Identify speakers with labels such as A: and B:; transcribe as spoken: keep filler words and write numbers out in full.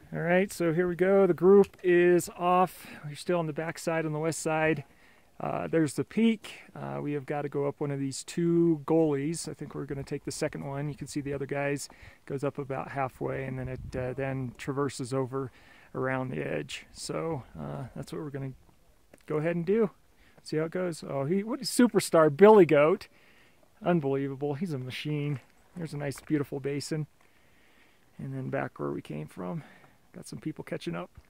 A: All right, so here we go. The group is off. We're still on the back side on the west side. Uh, there's the peak. Uh, we have got to go up one of these two gullies. I think we're going to take the second one. You can see the other guys goes up about halfway, and then it uh, then traverses over around the edge. So uh, that's what we're going to go ahead and do. See how it goes. Oh, he what a superstar, Billy Goat. Unbelievable. He's a machine. There's a nice, beautiful basin. And then back where we came from. Got some people catching up.